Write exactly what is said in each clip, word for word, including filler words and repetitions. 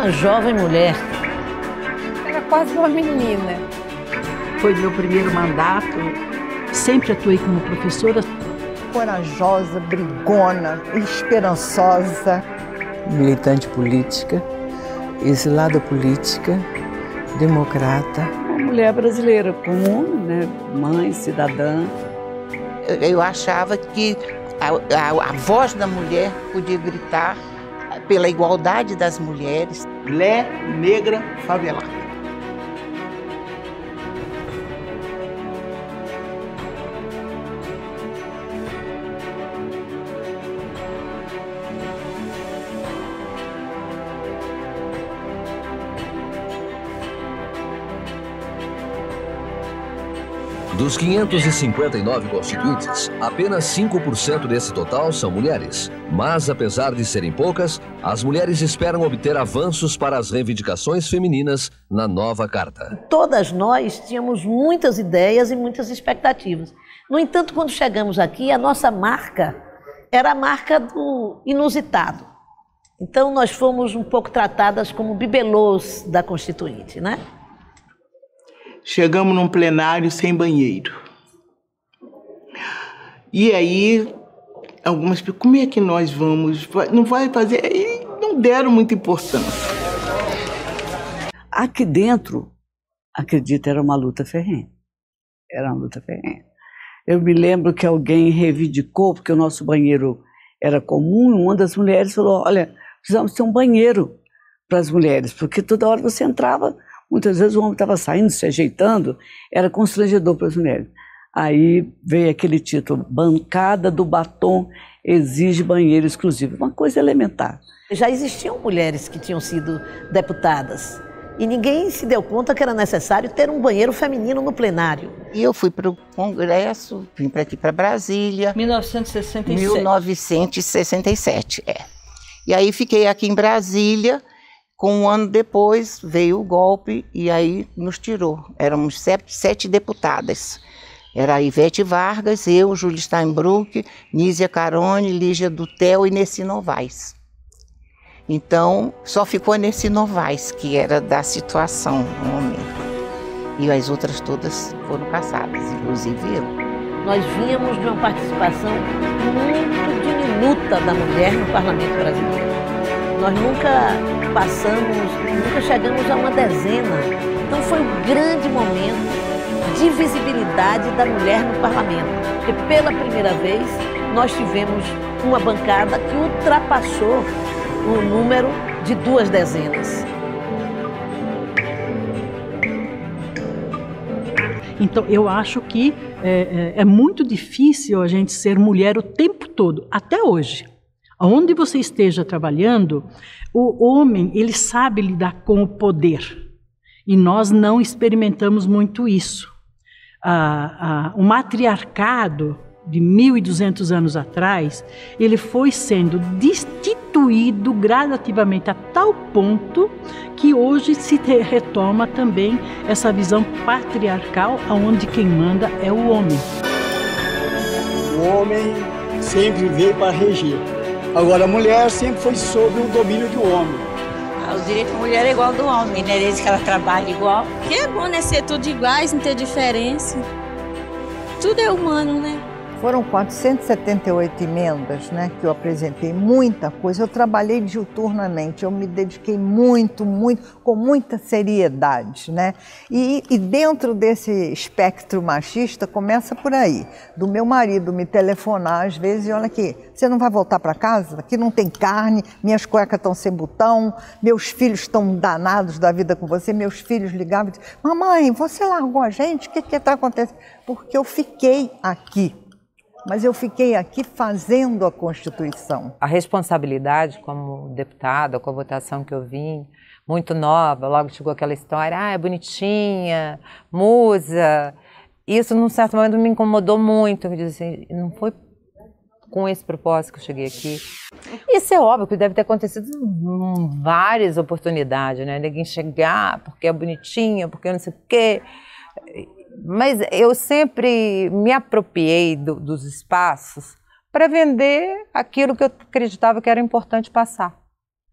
uma jovem mulher. Era quase uma menina. Foi meu primeiro mandato, sempre atuei como professora. Corajosa, brigona, esperançosa. Militante política, exilada política, democrata. Uma mulher brasileira comum, né? Mãe, cidadã. Eu achava que a, a, a voz da mulher podia gritar pela igualdade das mulheres. Mulher negra favelada. Dos quinhentos e cinquenta e nove constituintes, apenas cinco por cento desse total são mulheres. Mas, apesar de serem poucas, as mulheres esperam obter avanços para as reivindicações femininas na nova Carta. Todas nós tínhamos muitas ideias e muitas expectativas. No entanto, quando chegamos aqui, a nossa marca era a marca do inusitado. Então, nós fomos um pouco tratadas como bibelôs da Constituinte, né? Chegamos num plenário sem banheiro. E aí, algumas pessoas, como é que nós vamos? Não vai fazer? E não deram muita importância. Aqui dentro, acredito, era uma luta ferrenha. Era uma luta ferrenha. Eu me lembro que alguém reivindicou, porque o nosso banheiro era comum, e uma das mulheres falou, olha, precisamos ter um banheiro para as mulheres, porque toda hora você entrava, muitas vezes o homem estava saindo, se ajeitando, era constrangedor para as mulheres. Aí veio aquele título, Bancada do Batom exige banheiro exclusivo, uma coisa elementar. Já existiam mulheres que tinham sido deputadas e ninguém se deu conta que era necessário ter um banheiro feminino no plenário. E eu fui para o Congresso, vim para aqui para Brasília. mil novecentos e sessenta e sete. mil novecentos e sessenta e sete, é. E aí fiquei aqui em Brasília. Com um ano depois veio o golpe e aí nos tirou. Éramos sete, sete deputadas. Era a Ivete Vargas, eu, Júlia Steinbrück, Nízia Carone, Lígia Dutel e Nessi Novaes. Então, só ficou a Nessi Novaes, que era da situação no momento. E as outras todas foram cassadas, inclusive eu. Nós vínhamos de uma participação muito diminuta da mulher no Parlamento brasileiro. Nós nunca passamos, nunca chegamos a uma dezena. Então foi um grande momento de visibilidade da mulher no parlamento. Porque pela primeira vez nós tivemos uma bancada que ultrapassou o número de duas dezenas. Então, eu acho que é, é, é muito difícil a gente ser mulher o tempo todo, até hoje. Onde você esteja trabalhando, o homem, ele sabe lidar com o poder. E nós não experimentamos muito isso. Ah, ah, o matriarcado de mil e duzentos anos atrás, ele foi sendo destituído gradativamente a tal ponto que hoje se retoma também essa visão patriarcal, onde quem manda é o homem. O homem sempre veio para reger. Agora, a mulher sempre foi sob o domínio do homem. O direito da mulher é igual ao do homem, né? Desde que ela trabalha igual. Que é bom, né? Ser tudo iguais, não ter diferença. Tudo é humano, né? Foram quatrocentas e setenta e oito emendas, né, que eu apresentei, muita coisa. Eu trabalhei diuturnamente, eu me dediquei muito, muito, com muita seriedade, né? E, e dentro desse espectro machista, começa por aí, do meu marido me telefonar às vezes e olha aqui, você não vai voltar para casa? Aqui não tem carne, minhas cuecas estão sem botão, meus filhos estão danados da vida com você, meus filhos ligavam e diziam, mamãe, você largou a gente? O que que está acontecendo? Porque eu fiquei aqui. Mas eu fiquei aqui fazendo a Constituição. A responsabilidade como deputada, com a votação que eu vim, muito nova, logo chegou aquela história, ah, é bonitinha, musa. Isso, num certo momento, me incomodou muito. Eu disse assim, não foi com esse propósito que eu cheguei aqui. Isso é óbvio que deve ter acontecido em várias oportunidades, né? Ninguém chegar porque é bonitinha, porque não sei o quê. Mas eu sempre me apropriei do, dos espaços para vender aquilo que eu acreditava que era importante passar.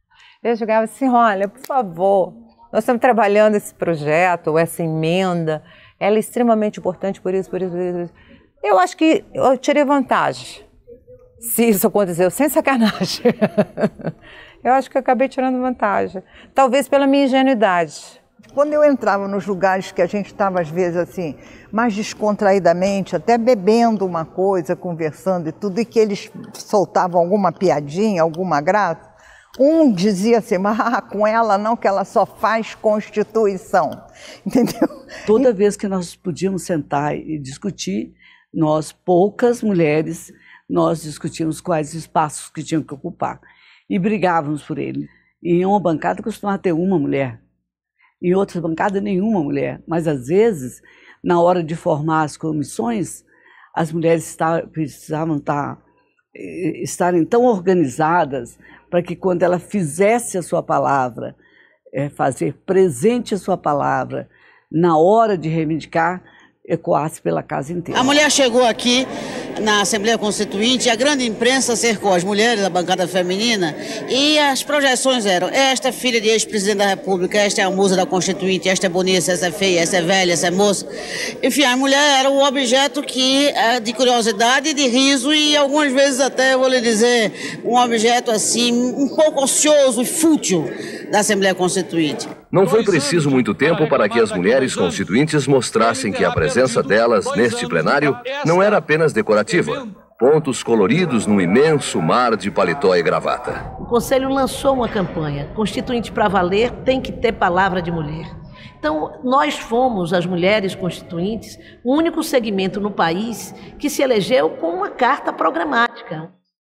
Eu chegava assim, olha, por favor, nós estamos trabalhando esse projeto, ou essa emenda, ela é extremamente importante por isso, por isso, por isso. Por isso. Eu acho que eu tirei vantagem, se isso aconteceu, sem sacanagem. Eu acho que eu acabei tirando vantagem, talvez pela minha ingenuidade. Quando eu entrava nos lugares que a gente estava, às vezes, assim, mais descontraídamente, até bebendo uma coisa, conversando e tudo, e que eles soltavam alguma piadinha, alguma graça, um dizia assim, mas ah, com ela não, que ela só faz Constituição, entendeu? Toda vez que nós podíamos sentar e discutir, nós, poucas mulheres, nós discutíamos quais espaços que tinham que ocupar e brigávamos por ele. E em uma bancada costumava ter uma mulher, em outras bancadas nenhuma mulher, mas às vezes, na hora de formar as comissões, as mulheres precisavam estar, estarem tão organizadas para que quando ela fizesse a sua palavra, é, fazer presente a sua palavra, na hora de reivindicar, ecoasse pela casa inteira. A mulher chegou aqui na Assembleia Constituinte, a grande imprensa cercou as mulheres da bancada feminina e as projeções eram: esta é filha de ex-presidente da República, esta é a musa da Constituinte, esta é bonita, essa é feia, essa é velha, essa é moça. Enfim, a mulher era o objeto que, de curiosidade e de riso e algumas vezes até, eu vou lhe dizer, um objeto assim, um pouco ocioso e fútil da Assembleia Constituinte. Não foi preciso muito tempo para que as mulheres constituintes mostrassem que a presença delas neste plenário não era apenas decorativa. Pontos coloridos num imenso mar de paletó e gravata. O Conselho lançou uma campanha, Constituinte para Valer tem que ter palavra de mulher. Então, nós fomos, as mulheres constituintes, o único segmento no país que se elegeu com uma carta programática.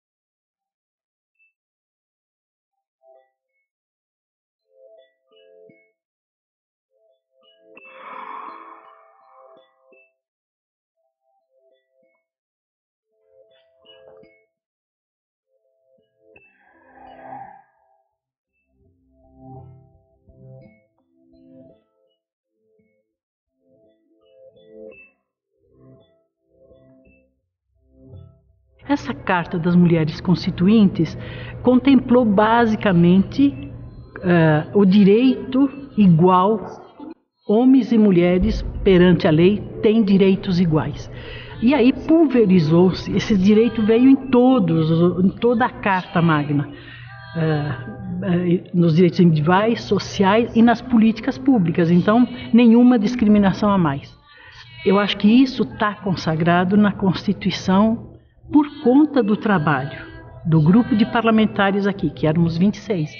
Essa Carta das Mulheres Constituintes contemplou basicamente uh, o direito igual, homens e mulheres perante a lei têm direitos iguais. E aí pulverizou-se, esse direito veio em todos, em toda a Carta Magna, uh, uh, nos direitos individuais, sociais e nas políticas públicas, então nenhuma discriminação a mais. Eu acho que isso está consagrado na Constituição por conta do trabalho do grupo de parlamentares aqui, que éramos vinte e seis.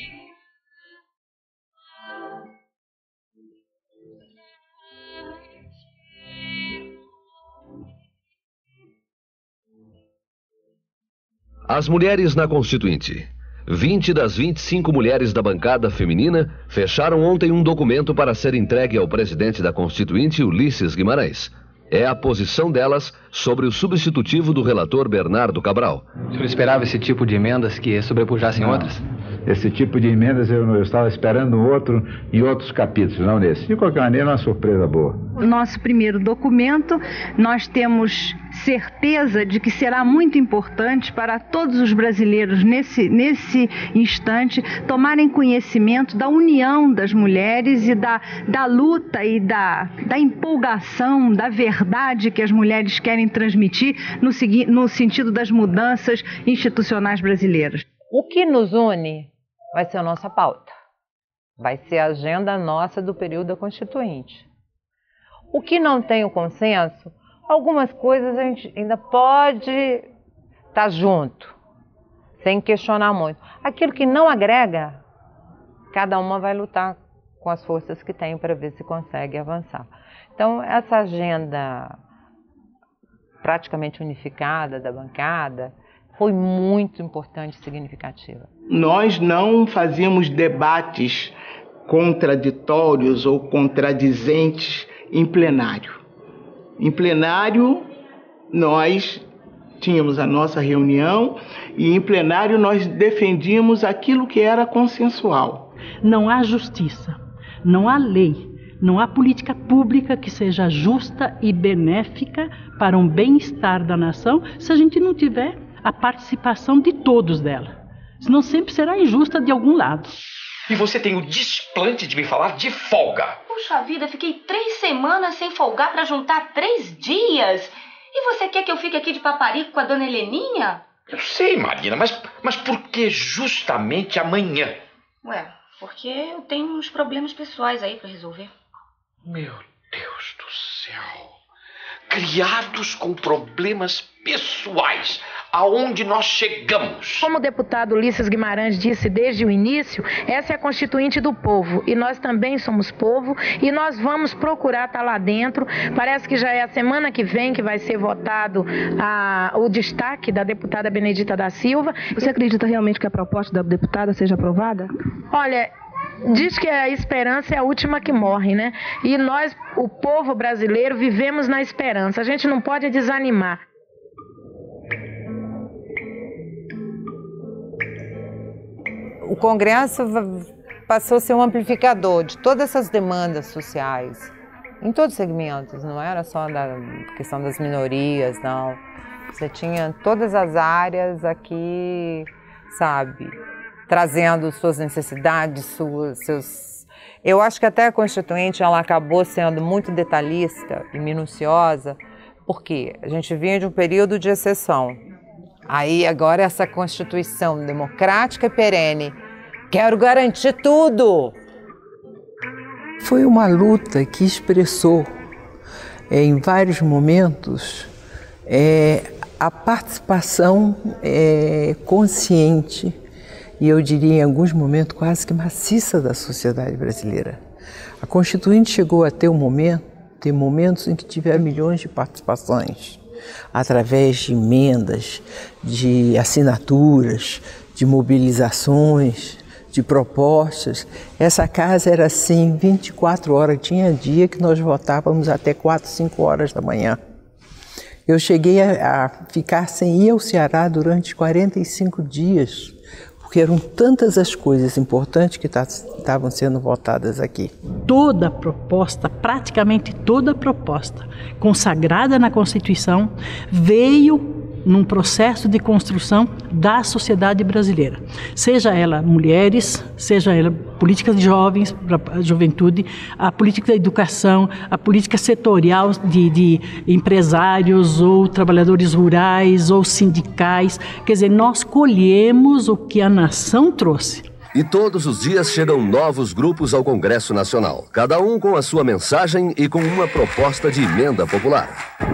As mulheres na Constituinte. vinte das vinte e cinco mulheres da bancada feminina fecharam ontem um documento para ser entregue ao presidente da Constituinte, Ulisses Guimarães. É a posição delas sobre o substitutivo do relator Bernardo Cabral. O senhor esperava esse tipo de emendas que sobrepujassem não, outras? Esse tipo de emendas eu, eu estava esperando outro em outros capítulos, não nesse. De qualquer maneira, é uma surpresa boa. O nosso primeiro documento, nós temos certeza de que será muito importante para todos os brasileiros nesse, nesse instante tomarem conhecimento da união das mulheres e da, da luta e da, da empolgação, da verdade que as mulheres querem transmitir no, no sentido das mudanças institucionais brasileiras. O que nos une vai ser a nossa pauta, vai ser a agenda nossa do período constituinte. O que não tem o consenso, algumas coisas a gente ainda pode estar junto, sem questionar muito. Aquilo que não agrega, cada uma vai lutar com as forças que tem para ver se consegue avançar. Então, essa agenda praticamente unificada da bancada foi muito importante e significativa. Nós não fazíamos debates contraditórios ou contradizentes em plenário. Em plenário, nós tínhamos a nossa reunião e em plenário nós defendíamos aquilo que era consensual. Não há justiça, não há lei, não há política pública que seja justa e benéfica para um bem-estar da nação se a gente não tiver a participação de todos dela. Senão sempre será injusta de algum lado. E você tem o desplante de me falar de folga. Puxa vida, fiquei três semanas sem folgar pra juntar três dias. E você quer que eu fique aqui de paparico com a dona Heleninha? Eu sei, Marina, mas, mas por que justamente amanhã? Ué, porque eu tenho uns problemas pessoais aí pra resolver. Meu Deus do céu. Criados com problemas pessoais. Aonde nós chegamos? Como o deputado Ulisses Guimarães disse desde o início, essa é a Constituinte do povo e nós também somos povo e nós vamos procurar estar lá dentro. Parece que já é a semana que vem que vai ser votado a, o destaque da deputada Benedita da Silva. Você acredita realmente que a proposta da deputada seja aprovada? Olha, diz que a esperança é a última que morre, né? E nós, o povo brasileiro, vivemos na esperança. A gente não pode desanimar. O Congresso passou a ser um amplificador de todas essas demandas sociais, em todos os segmentos, não era só da questão das minorias, não. Você tinha todas as áreas aqui, sabe, trazendo suas necessidades, suas, seus... Eu acho que até a Constituinte ela acabou sendo muito detalhista e minuciosa, porque a gente vinha de um período de exceção. Aí agora essa Constituição democrática e perene, quero garantir tudo. Foi uma luta que expressou é, em vários momentos é, a participação é, consciente e eu diria em alguns momentos quase que maciça da sociedade brasileira. A Constituinte chegou a ter um momento, ter momentos em que tiveram milhões de participações, através de emendas, de assinaturas, de mobilizações, de propostas. Essa casa era assim, vinte e quatro horas, tinha dia que nós votávamos até quatro, cinco horas da manhã. Eu cheguei a, a ficar sem ir ao Ceará durante quarenta e cinco dias, porque eram tantas as coisas importantes que estavam sendo votadas aqui. Toda a proposta, praticamente toda a proposta consagrada na Constituição veio num processo de construção da sociedade brasileira. Seja ela mulheres, seja ela políticas de jovens, para a juventude, a política da educação, a política setorial de, de empresários ou trabalhadores rurais ou sindicais. Quer dizer, nós colhemos o que a nação trouxe. E todos os dias chegam novos grupos ao Congresso Nacional, cada um com a sua mensagem e com uma proposta de emenda popular.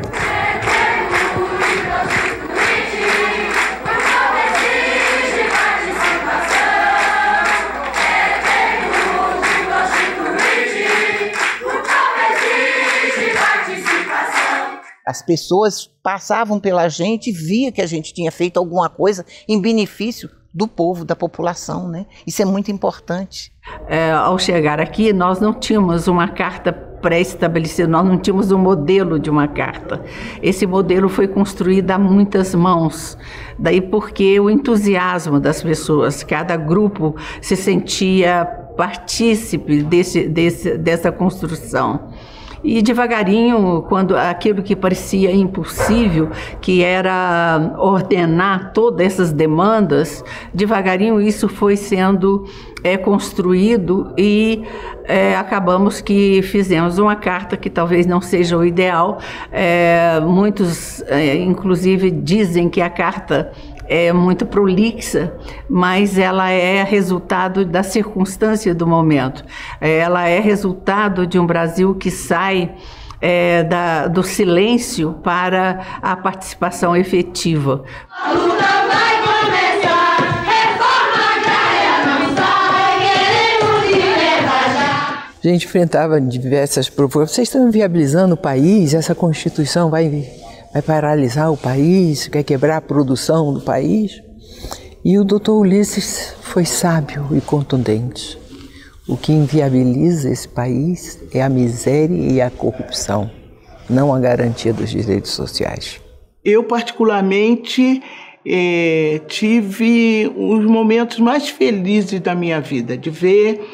As pessoas passavam pela gente e via que a gente tinha feito alguma coisa em benefício do povo, da população, né? Isso é muito importante. É, ao chegar aqui, nós não tínhamos uma carta pré-estabelecida, nós não tínhamos um modelo de uma carta. Esse modelo foi construído a muitas mãos, daí porque o entusiasmo das pessoas, cada grupo se sentia partícipe desse, desse, dessa construção. E devagarinho, quando aquilo que parecia impossível, que era ordenar todas essas demandas, devagarinho isso foi sendo é, construído e é, acabamos que fizemos uma carta que talvez não seja o ideal. É, muitos, é, inclusive, dizem que a carta é muito prolixa, mas ela é resultado da circunstância do momento. Ela é resultado de um Brasil que sai é, da, do silêncio para a participação efetiva. A luta vai começar, reforma agrária não sai, queremos liberdade já. A gente enfrentava diversas propostas. Vocês estão inviabilizando o país, essa Constituição vai... vai paralisar o país, quer quebrar a produção do país. E o doutor Ulisses foi sábio e contundente. O que inviabiliza esse país é a miséria e a corrupção, não a garantia dos direitos sociais. Eu, particularmente, eh, tive os momentos mais felizes da minha vida, de ver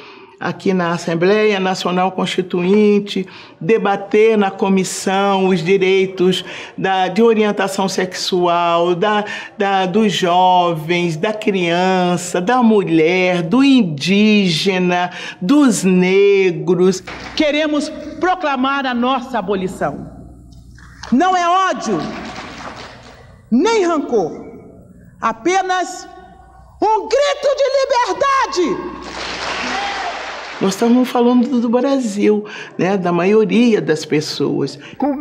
aqui na Assembleia Nacional Constituinte, debater na comissão os direitos da, de orientação sexual, da, da, dos jovens, da criança, da mulher, do indígena, dos negros. Queremos proclamar a nossa abolição. Não é ódio, nem rancor, apenas um grito de liberdade. Nós estávamos falando do Brasil, né, da maioria das pessoas.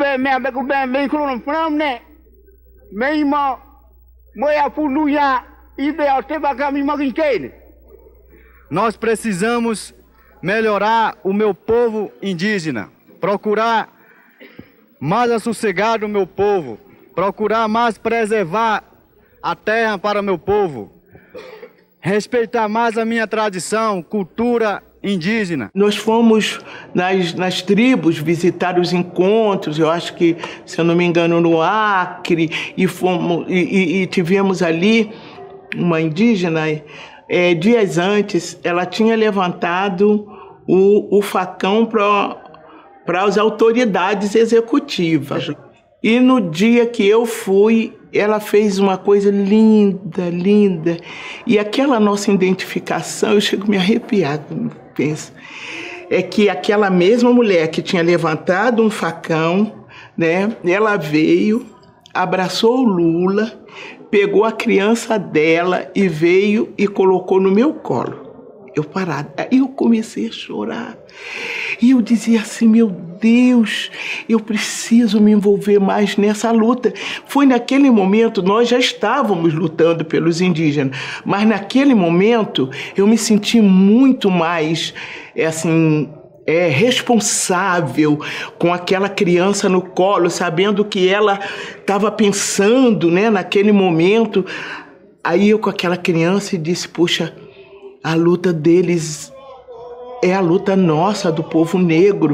Nós precisamos melhorar o meu povo indígena, procurar mais assossegar o meu povo, procurar mais preservar a terra para o meu povo, respeitar mais a minha tradição, cultura indígena. Nós fomos nas, nas tribos visitar os encontros, eu acho que, se eu não me engano, no Acre, e, fomos, e, e, e tivemos ali uma indígena, é, dias antes, ela tinha levantado o, o facão para as autoridades executivas. E no dia que eu fui, ela fez uma coisa linda, linda. E aquela nossa identificação, eu chego a me arrepiar quando penso, é que aquela mesma mulher que tinha levantado um facão, né, ela veio, abraçou o Lula, pegou a criança dela e veio e colocou no meu colo. Eu parada, aí eu comecei a chorar. E eu dizia assim, meu Deus, eu preciso me envolver mais nessa luta. Foi naquele momento, nós já estávamos lutando pelos indígenas, mas naquele momento eu me senti muito mais, é assim, é, responsável com aquela criança no colo, sabendo que ela estava pensando, né, naquele momento. Aí eu com aquela criança disse, puxa, a luta deles é a luta nossa, do povo negro.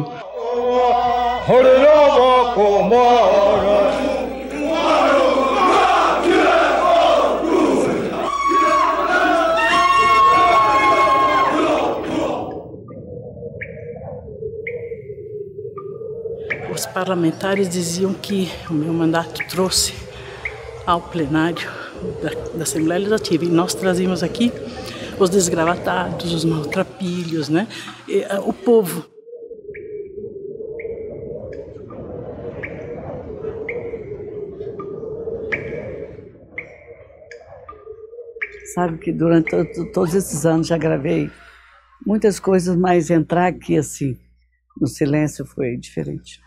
Os parlamentares diziam que o meu mandato trouxe ao plenário da, da Assembleia Legislativa, e nós trazíamos aqui os desgravatados, os maltrapilhos, né? E, uh, o povo. Sabe que durante todos esses anos já gravei muitas coisas, mas entrar aqui assim, no silêncio, foi diferente.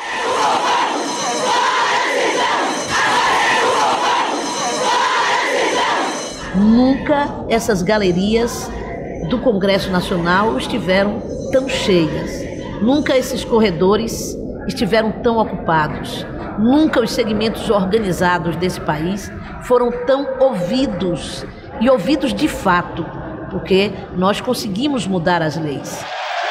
Nunca essas galerias do Congresso Nacional estiveram tão cheias. Nunca esses corredores estiveram tão ocupados. Nunca os segmentos organizados desse país foram tão ouvidos, e ouvidos de fato, porque nós conseguimos mudar as leis.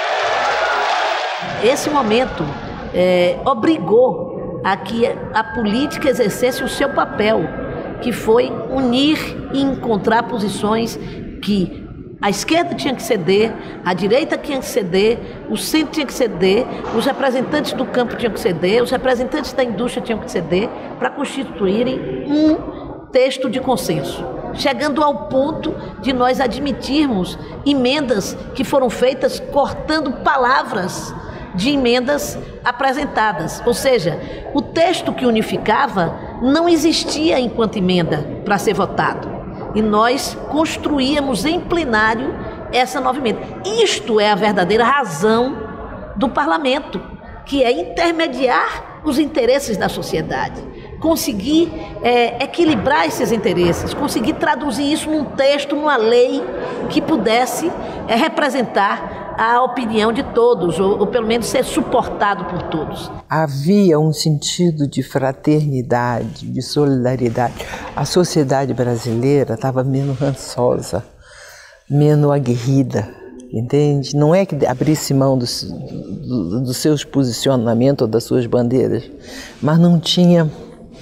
Esse momento é, obrigou a que a política exercesse o seu papel, que foi unir e encontrar posições que a esquerda tinha que ceder, a direita tinha que ceder, o centro tinha que ceder, os representantes do campo tinham que ceder, os representantes da indústria tinham que ceder, para constituírem um texto de consenso, chegando ao ponto de nós admitirmos emendas que foram feitas cortando palavras de emendas apresentadas. Ou seja, o texto que unificava não existia enquanto emenda para ser votado. E nós construíamos em plenário essa nova emenda. Isto é a verdadeira razão do parlamento, que é intermediar os interesses da sociedade, conseguir é, equilibrar esses interesses, conseguir traduzir isso num texto, numa lei que pudesse é, representar a opinião de todos, ou, ou pelo menos ser suportado por todos. Havia um sentido de fraternidade, de solidariedade. A sociedade brasileira estava menos rançosa, menos aguerrida, entende? Não é que abrisse mão dos, do, dos seus posicionamentos ou das suas bandeiras, mas não tinha,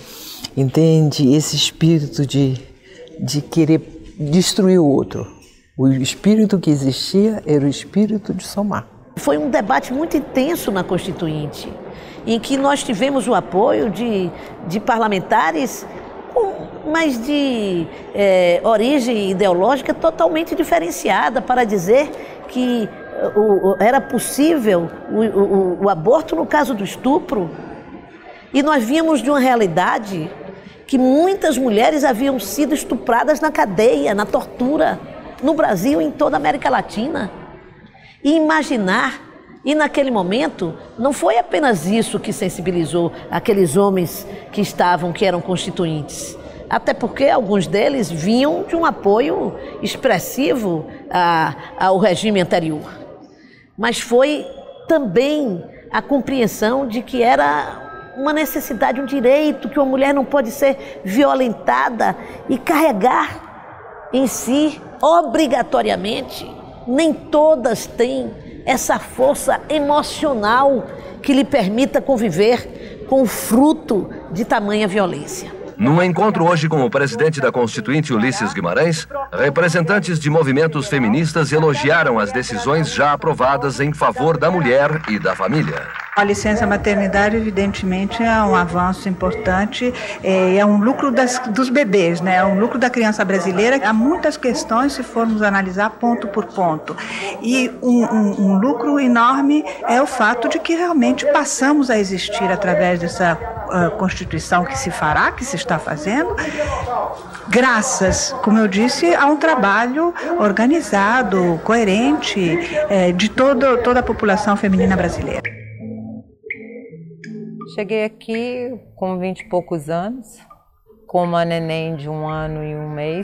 entende, esse espírito de, de querer destruir o outro. O espírito que existia era o espírito de somar. Foi um debate muito intenso na Constituinte, em que nós tivemos o apoio de, de parlamentares, mas de é, origem ideológica totalmente diferenciada, para dizer que o, o, era possível o, o, o aborto no caso do estupro. E nós víamos de uma realidade que muitas mulheres haviam sido estupradas na cadeia, na tortura, no Brasil e em toda a América Latina. E imaginar, e naquele momento, não foi apenas isso que sensibilizou aqueles homens que estavam, que eram constituintes. Até porque alguns deles vinham de um apoio expressivo a, ao regime anterior. Mas foi também a compreensão de que era uma necessidade, um direito, que uma mulher não pode ser violentada e carregar em si, obrigatoriamente. Nem todas têm essa força emocional que lhe permita conviver com o fruto de tamanha violência. Num encontro hoje com o presidente da Constituinte, Ulisses Guimarães, representantes de movimentos feministas elogiaram as decisões já aprovadas em favor da mulher e da família. A licença maternidade, evidentemente, é um avanço importante, é um lucro das, dos bebês, né? É um lucro da criança brasileira. Há muitas questões, se formos analisar ponto por ponto. E um, um, um lucro enorme é o fato de que realmente passamos a existir através dessa uh, Constituição que se fará, que se está fazendo, graças, como eu disse, a um trabalho organizado, coerente, é, de todo, toda a população feminina brasileira. Cheguei aqui com vinte e poucos anos, com uma neném de um ano e um mês,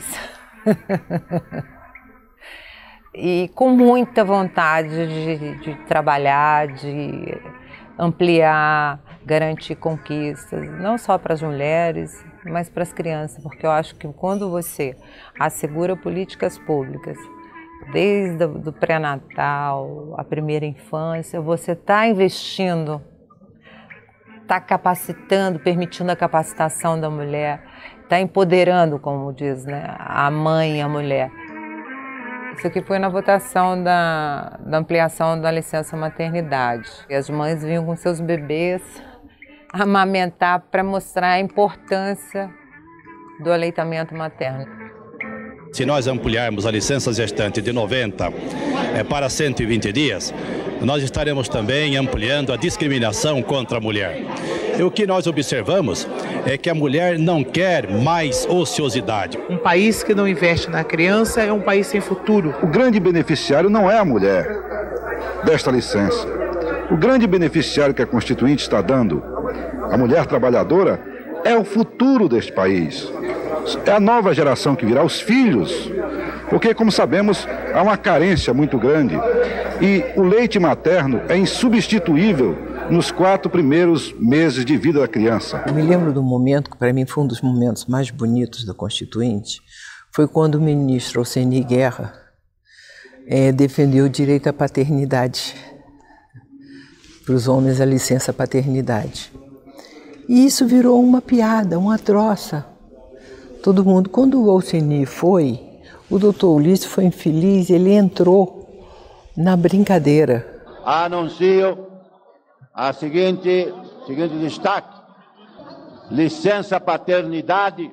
e com muita vontade de, de trabalhar, de ampliar, garantir conquistas, não só para as mulheres, mas para as crianças, porque eu acho que quando você assegura políticas públicas, desde o pré-natal, a primeira infância, você está investindo, está capacitando, permitindo a capacitação da mulher, está empoderando, como diz, né, a mãe e a mulher. Isso aqui foi na votação da, da ampliação da licença maternidade. E as mães vinham com seus bebês amamentar para mostrar a importância do aleitamento materno. Se nós ampliarmos a licença gestante de noventa é, para cento e vinte dias, nós estaremos também ampliando a discriminação contra a mulher. E o que nós observamos é que a mulher não quer mais ociosidade. Um país que não investe na criança é um país sem futuro. O grande beneficiário não é a mulher desta licença. O grande beneficiário que a Constituinte está dando, a mulher trabalhadora, é o futuro deste país. É a nova geração que virá, os filhos. Porque, como sabemos, há uma carência muito grande. E o leite materno é insubstituível nos quatro primeiros meses de vida da criança. Eu me lembro do momento que, para mim, foi um dos momentos mais bonitos da Constituinte, foi quando o ministro Alceni Guerra é, defendeu o direito à paternidade, para os homens a licença paternidade. E isso virou uma piada, uma troça. Todo mundo, quando o Alceni foi, o doutor Ulisses foi infeliz, ele entrou na brincadeira. Anuncio a seguinte, seguinte destaque: licença paternidade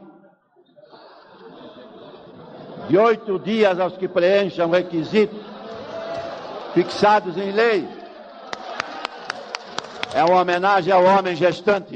de oito dias aos que preencham requisitos fixados em lei. É uma homenagem ao homem gestante.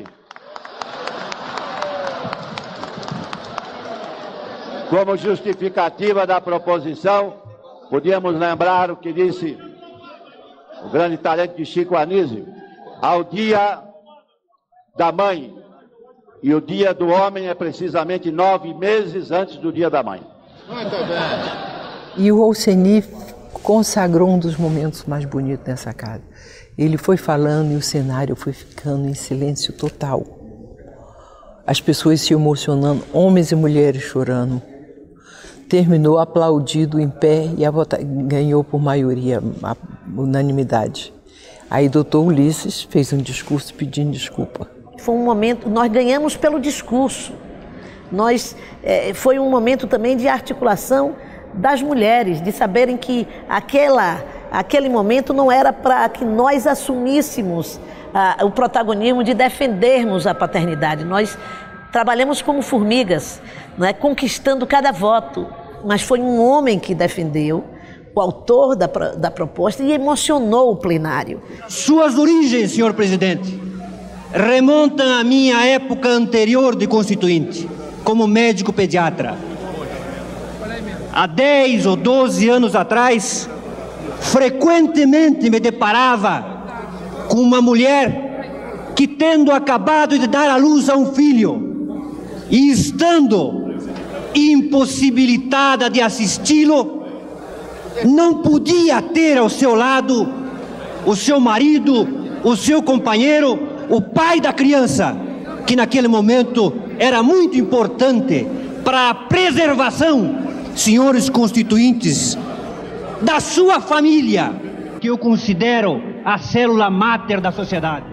Como justificativa da proposição, podíamos lembrar o que disse o grande talento de Chico Anísio: ao dia da mãe, e o dia do homem é precisamente nove meses antes do dia da mãe. Muito bem. E o Alceni consagrou um dos momentos mais bonitos nessa casa. Ele foi falando e o cenário foi ficando em silêncio total. As pessoas se emocionando, homens e mulheres chorando. Terminou aplaudido em pé e a vota... ganhou por maioria, a unanimidade. Aí o doutor Ulisses fez um discurso pedindo desculpa. Foi um momento, nós ganhamos pelo discurso. Nós, é, foi um momento também de articulação das mulheres, de saberem que aquela, aquele momento não era para que nós assumíssemos ah, o protagonismo de defendermos a paternidade. Nós trabalhamos como formigas, não é, conquistando cada voto, mas foi um homem que defendeu, o autor da, da proposta, e emocionou o plenário. Suas origens, senhor presidente, remontam à minha época anterior de constituinte, como médico pediatra. Há dez ou doze anos atrás, frequentemente me deparava com uma mulher que, tendo acabado de dar à luz a um filho e estando impossibilitada de assisti-lo, não podia ter ao seu lado o seu marido, o seu companheiro, o pai da criança, que naquele momento era muito importante para a preservação, senhores constituintes, da sua família, que eu considero a célula máter da sociedade.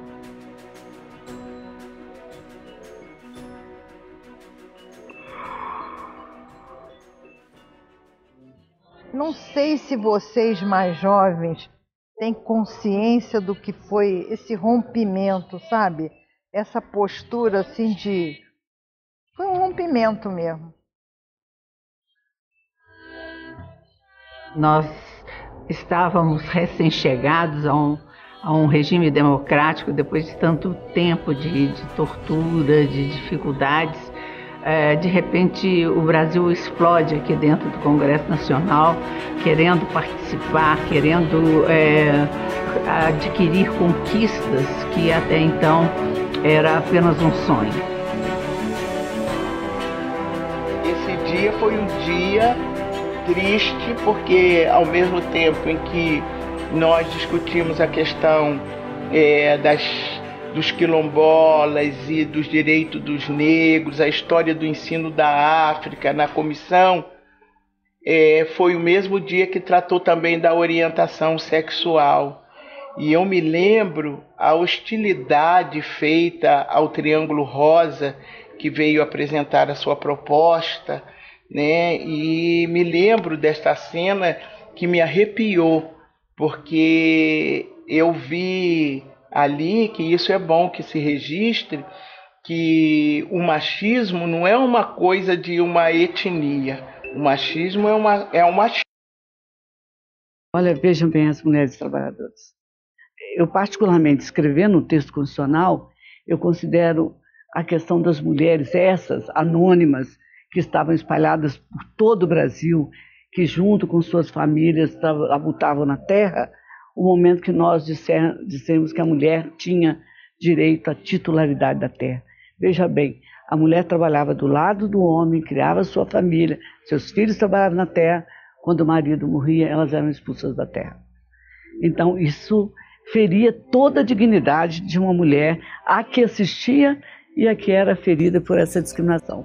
Não sei se vocês mais jovens têm consciência do que foi esse rompimento, sabe? Essa postura assim de... Foi um rompimento mesmo. Nós estávamos recém-chegados a um, a um regime democrático depois de tanto tempo de, de tortura, de dificuldades. É, de repente o Brasil explode aqui dentro do Congresso Nacional, querendo participar, querendo é, adquirir conquistas que até então era apenas um sonho. Esse dia foi um dia triste, porque ao mesmo tempo em que nós discutimos a questão é, das dos quilombolas e dos direitos dos negros, a história do ensino da África na comissão, é, foi o mesmo dia que tratou também da orientação sexual. E eu me lembro a hostilidade feita ao Triângulo Rosa, que veio apresentar a sua proposta, né? E me lembro desta cena que me arrepiou, porque eu vi ali, que isso é bom que se registre, que o machismo não é uma coisa de uma etnia. O machismo é uma é um machismo. Olha, vejam bem as mulheres trabalhadoras. Eu, particularmente, escrevendo o texto constitucional, eu considero a questão das mulheres, essas anônimas, que estavam espalhadas por todo o Brasil, que junto com suas famílias habitavam na terra, o momento que nós disser, dissemos que a mulher tinha direito à titularidade da terra. Veja bem, a mulher trabalhava do lado do homem, criava sua família, seus filhos trabalhavam na terra, quando o marido morria, elas eram expulsas da terra. Então, isso feria toda a dignidade de uma mulher a que assistia e a que era ferida por essa discriminação.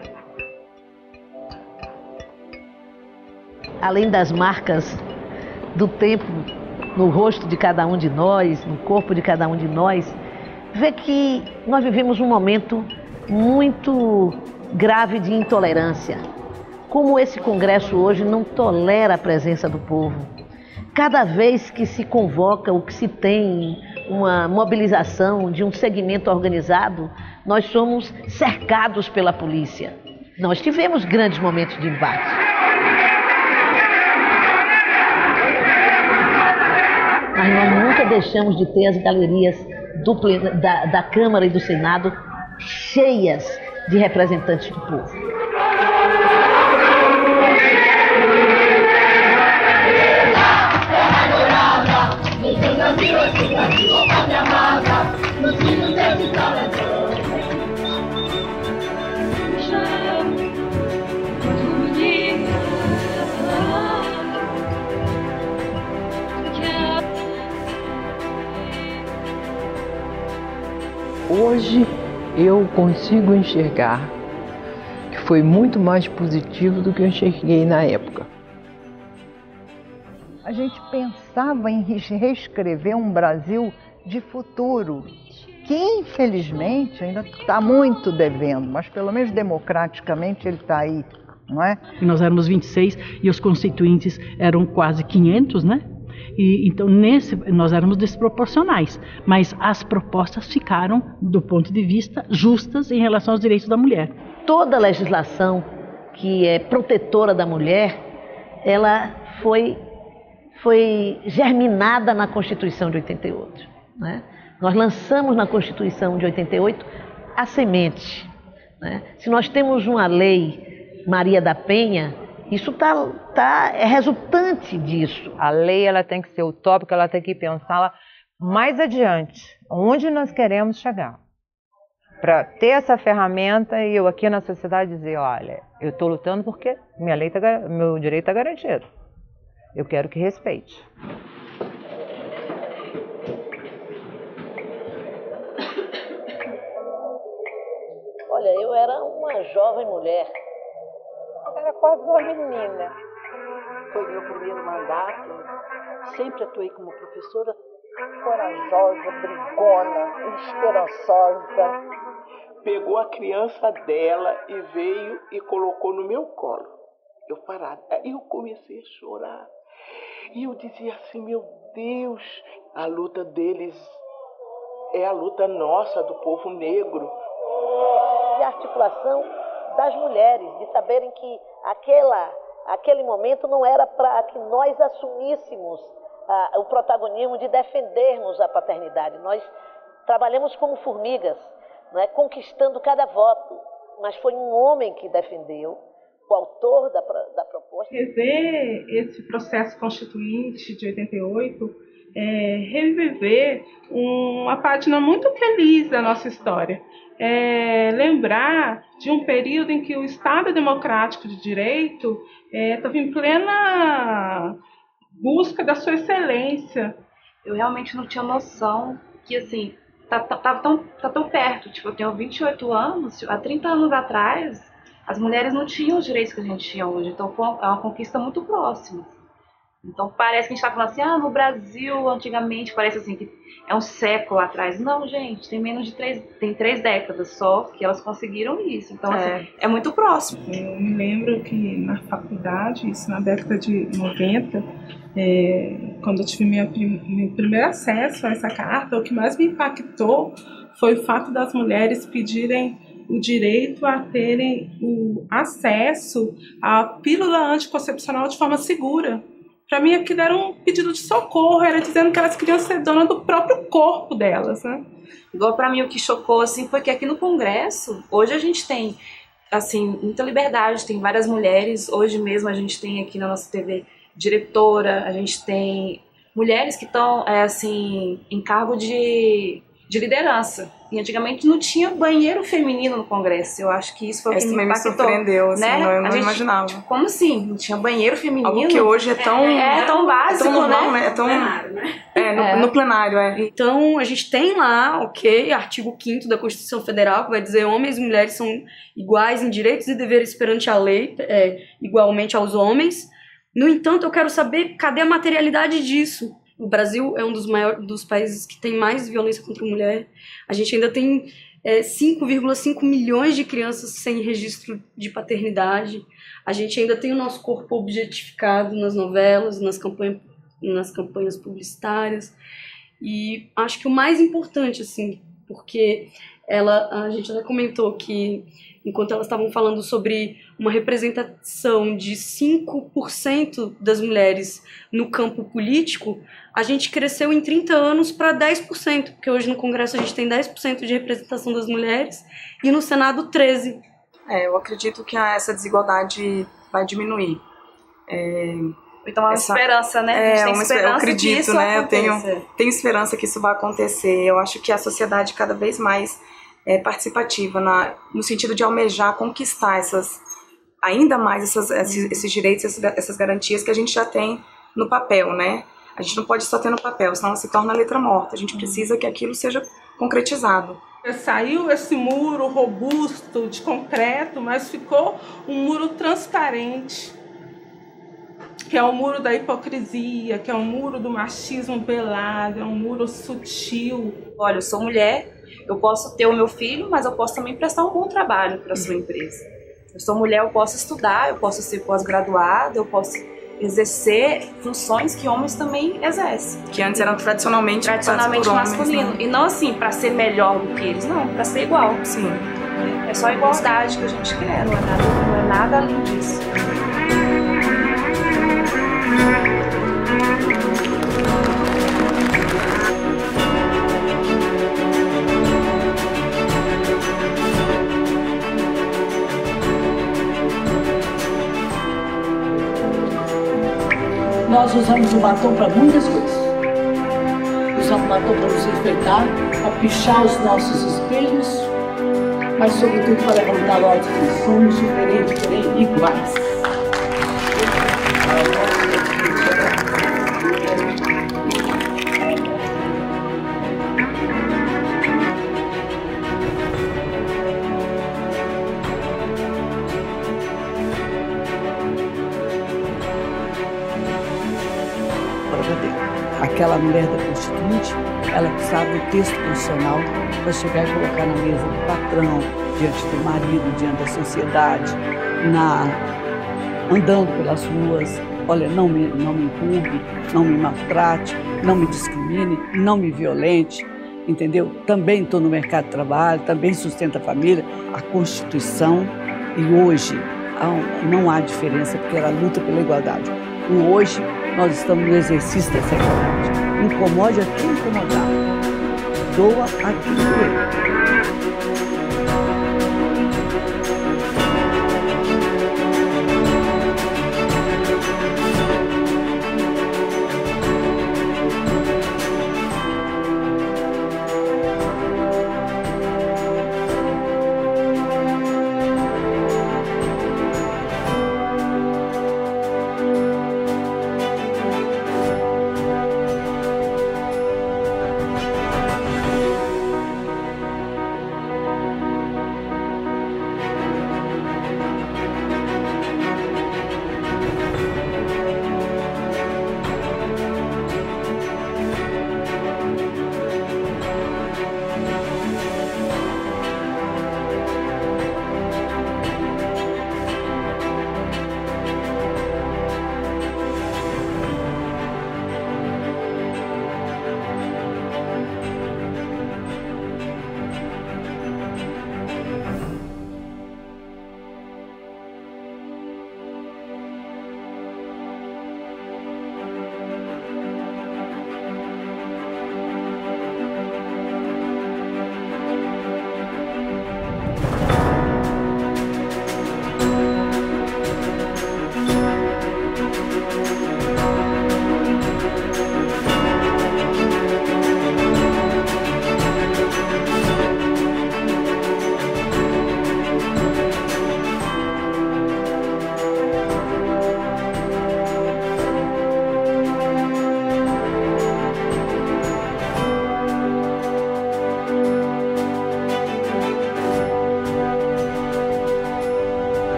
Além das marcas do tempo no rosto de cada um de nós, no corpo de cada um de nós, vê que nós vivemos um momento muito grave de intolerância. Como esse Congresso hoje não tolera a presença do povo. Cada vez que se convoca ou que se tem uma mobilização de um segmento organizado, nós somos cercados pela polícia. Nós tivemos grandes momentos de embate. Mas nós nunca deixamos de ter as galerias do, da, da Câmara e do Senado cheias de representantes do povo. Hoje eu consigo enxergar que foi muito mais positivo do que eu enxerguei na época. A gente pensava em reescrever um Brasil de futuro, que infelizmente ainda está muito devendo, mas pelo menos democraticamente ele está aí não é? E nós éramos vinte e seis e os constituintes eram quase quinhentos, né? E, então, nesse, nós éramos desproporcionais, mas as propostas ficaram, do ponto de vista, justas em relação aos direitos da mulher. Toda a legislação que é protetora da mulher, ela foi, foi germinada na Constituição de oitenta e oito. Né? Nós lançamos na Constituição de oitenta e oito a semente. Né? Se nós temos uma lei Maria da Penha, isso tá, tá, é resultante disso. A lei ela tem que ser utópica, ela tem que pensá-la mais adiante, onde nós queremos chegar. Para ter essa ferramenta e eu aqui na sociedade dizer, olha, eu estou lutando porque minha lei tá, meu direito está garantido. Eu quero que respeite. Olha, eu era uma jovem mulher. Era quase uma menina. Foi meu primeiro mandato. Sempre atuei como professora corajosa, brigona, esperançosa. Pegou a criança dela e veio e colocou no meu colo. Eu parada. Aí eu comecei a chorar. E eu dizia assim, meu Deus, a luta deles é a luta nossa, do povo negro. De articulação das mulheres, de saberem que aquela, aquele momento não era para que nós assumíssemos ah, o protagonismo de defendermos a paternidade. Nós trabalhamos como formigas, não é, conquistando cada voto, mas foi um homem que defendeu, o autor da, da proposta. Rever esse processo constituinte de oitenta e oito é reviver uma página muito feliz da nossa história. É lembrar de um período em que o Estado Democrático de Direito estava é, em plena busca da sua excelência. Eu realmente não tinha noção que, assim, tá, tá, tá, tão, tá tão perto. Tipo, eu tenho vinte e oito anos, há trinta anos atrás, as mulheres não tinham os direitos que a gente tinha hoje. Então, foi uma, é uma conquista muito próxima. Então, parece que a gente está falando assim, ah, no Brasil, antigamente, parece assim que é um século atrás. Não, gente, tem menos de três, tem três décadas só que elas conseguiram isso. Então, é, assim, é muito próximo. Eu me lembro que na faculdade, isso na década de noventa, é, quando eu tive minha, meu primeiro acesso a essa carta, o que mais me impactou foi o fato das mulheres pedirem o direito a terem o acesso à pílula anticoncepcional de forma segura. Para mim, aquilo era um pedido de socorro, era dizendo que elas queriam ser donas do próprio corpo delas, né? Igual para mim, o que chocou, assim, foi que aqui no Congresso, hoje a gente tem, assim, muita liberdade, tem várias mulheres, hoje mesmo a gente tem aqui na nossa T V diretora, a gente tem mulheres que estão, é, assim, em cargo de, de liderança. E antigamente não tinha banheiro feminino no Congresso. Eu acho que isso foi o que Esse me impactou. me surpreendeu, assim, né? não, eu não gente, imaginava. Como assim? Não tinha banheiro feminino? Algo que hoje é tão... É, é tão básico, é tão normal, né? né? É tão... Plenário, né? É, no, É. no plenário, é. Então, a gente tem lá, ok, artigo quinto da Constituição Federal, que vai dizer homens e mulheres são iguais em direitos e deveres perante a lei, é, igualmente aos homens. No entanto, eu quero saber cadê a materialidade disso. O Brasil é um dos maiores dos países que tem mais violência contra a mulher. A gente ainda tem é, cinco vírgula cinco milhões de crianças sem registro de paternidade. A gente ainda tem o nosso corpo objetificado nas novelas, nas campanhas, nas campanhas publicitárias. E acho que o mais importante, assim, porque ela, a gente já comentou que enquanto elas estavam falando sobre uma representação de cinco por cento das mulheres no campo político, a gente cresceu em trinta anos para dez por cento, porque hoje no Congresso a gente tem dez por cento de representação das mulheres e no Senado treze por cento. É, eu acredito que essa desigualdade vai diminuir. É, então é uma essa, esperança, né? A gente É, tem uma, esperança eu acredito, que isso né? aconteça. Eu tenho, tenho esperança que isso vai acontecer. Eu acho que a sociedade cada vez mais é participativa, na, no sentido de almejar, conquistar essas, ainda mais essas, esses, esses direitos, essas, essas garantias que a gente já tem no papel, né? A gente não pode só ter no papel, senão se torna letra morta. A gente precisa que aquilo seja concretizado. Saiu esse muro robusto de concreto, mas ficou um muro transparente, que é o muro da hipocrisia, que é o muro do machismo velado, é um muro sutil. Olha, eu sou mulher, eu posso ter o meu filho, mas eu posso também prestar um bom trabalho para a sua empresa. Eu sou mulher, eu posso estudar, eu posso ser pós-graduada, eu posso exercer funções que homens também exercem. Que antes eram tradicionalmente, tradicionalmente masculino. Né? E não assim, para ser melhor do que eles, não, para ser igual. Sim. É só a igualdade que a gente quer, não é nada, não é nada além disso. Nós usamos o batom para muitas coisas. Usamos o batom para nos enfeitar, para pichar os nossos espelhos, mas sobretudo para levantar logo que somos diferentes, porém iguais. Aquela mulher da Constituinte, ela precisava do texto constitucional para chegar e colocar na mesa do patrão, diante do marido, diante da sociedade, na, andando pelas ruas. Olha, não me, não me empurre, não me maltrate, não me discrimine, não me violente, entendeu? Também estou no mercado de trabalho, também sustento a família, a Constituição. E hoje não há diferença, porque ela luta pela igualdade. E hoje nós estamos no exercício dessa igualdade. Incomode a quem incomodar. Doa a quem doer.